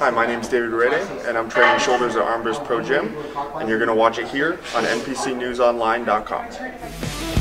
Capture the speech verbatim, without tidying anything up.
Hi, my name is David Raday, and I'm training shoulders at Armbrust Pro Gym, and you're going to watch it here on N P C news online dot com.